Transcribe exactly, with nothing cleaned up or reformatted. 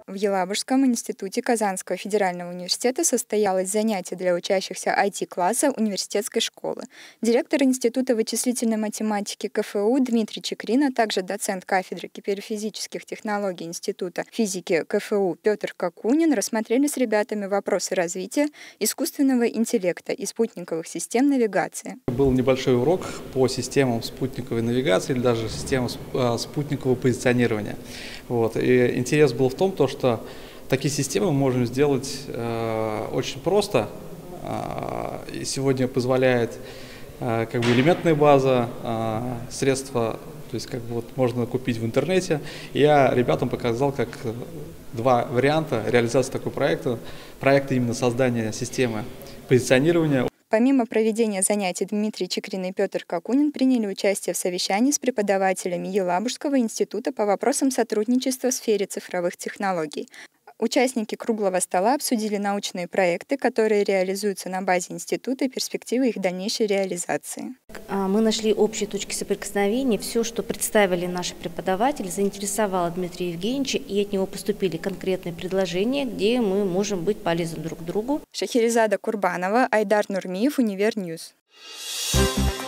В Елабужском институте Казанского федерального университета состоялось занятие для учащихся ай ти-класса университетской школы. Директор Института вычислительной математики ка эф у Дмитрий Чекрин, а также доцент кафедры киберфизических технологий Института физики ка эф у Петр Какунин рассмотрели с ребятами вопросы развития искусственного интеллекта и спутниковых систем навигации. Был небольшой урок по системам спутниковой навигации или даже системам спутникового позиционирования. Вот. И интерес был в том, то, что такие системы мы можем сделать э, очень просто. Э, и сегодня позволяет э, как бы элементная база, э, средства, то есть как бы вот можно купить в интернете. И я ребятам показал, как два варианта реализации такого проекта. Проекта именно создания системы позиционирования. Помимо проведения занятий, Дмитрий Чекрин и Петр Какунин приняли участие в совещании с преподавателями Елабужского института по вопросам сотрудничества в сфере цифровых технологий. Участники круглого стола обсудили научные проекты, которые реализуются на базе института, и перспективы их дальнейшей реализации. Мы нашли общие точки соприкосновения. Все, что представили наши преподаватели, заинтересовало Дмитрия Евгеньевича, и от него поступили конкретные предложения, где мы можем быть полезны друг другу. Шахерезада Курбанова, Айдар Нурмиев, Универньюз.